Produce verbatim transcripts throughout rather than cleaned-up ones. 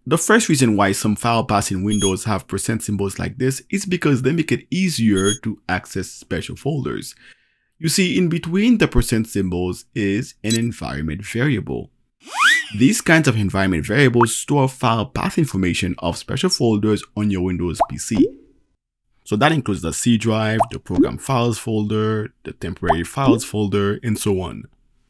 The first reason why some file paths in Windows have percent symbols like this is because they make it easier to access special folders. You see, in between the percent symbols is an environment variable. These kinds of environment variables store file path information of special folders on your Windows P C. So that includes the C drive, the program files folder, the temporary files folder, and so on.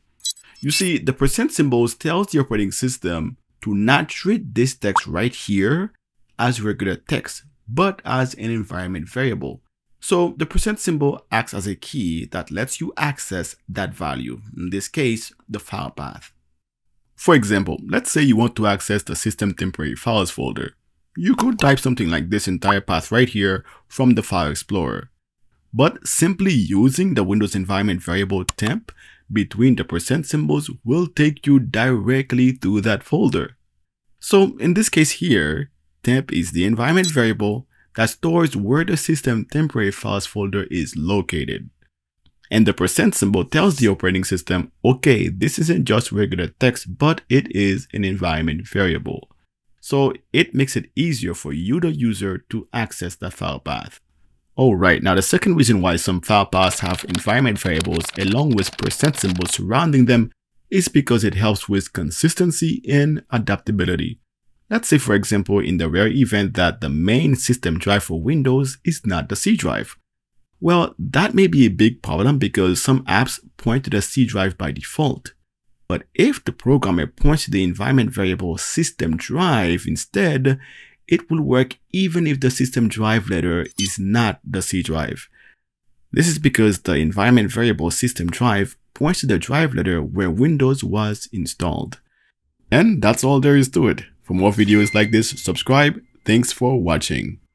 You see, the percent symbols tells the operating system to not treat this text right here as regular text, but as an environment variable. So the percent symbol acts as a key that lets you access that value, in this case, the file path. For example, let's say you want to access the system temporary files folder. You could type something like this entire path right here from the File Explorer. But simply using the Windows environment variable temp between the percent symbols will take you directly to that folder. So in this case here, temp is the environment variable that stores where the system temporary files folder is located. And the percent symbol tells the operating system, okay, this isn't just regular text, but it is an environment variable. So it makes it easier for you, the user, to access that file path. Alright, now the second reason why some file paths have environment variables along with percent symbols surrounding them is because it helps with consistency and adaptability. Let's say, for example, in the rare event that the main system drive for Windows is not the C drive. Well, that may be a big problem because some apps point to the C drive by default. But if the programmer points to the environment variable systemdrive instead, it will work even if the system drive letter is not the C drive. This is because the environment variable systemdrive points to the drive letter where Windows was installed. And that's all there is to it. For more videos like this, subscribe. Thanks for watching.